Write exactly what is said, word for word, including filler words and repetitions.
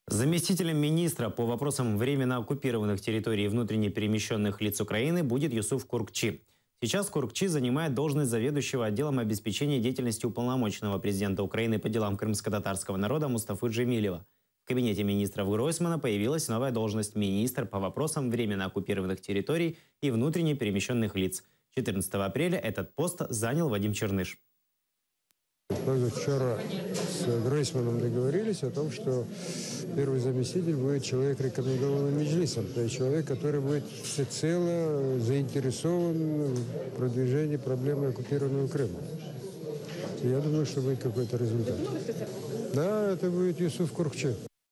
Заместителем министра по вопросам временно оккупированных территорий и внутренне перемещенных лиц Украины будет Юсуф Куркчи. Сейчас Куркчи занимает должность заведующего отделом обеспечения деятельности уполномоченного президента Украины по делам крымско-татарского народа Мустафы Джемилева. В кабинете министра Гройсмана появилась новая должность министр по вопросам временно оккупированных территорий и внутренне перемещенных лиц. четырнадцатого апреля этот пост занял Вадим Черныш. Мы вчера с Гройсманом договорились о том, что первый заместитель будет человек, рекомендованный Меджлисом, то есть человек, который будет всецело заинтересован в продвижении проблемы оккупированного Крыма. И я думаю, что будет какой-то результат. Да, это будет Юсуф Куркчи.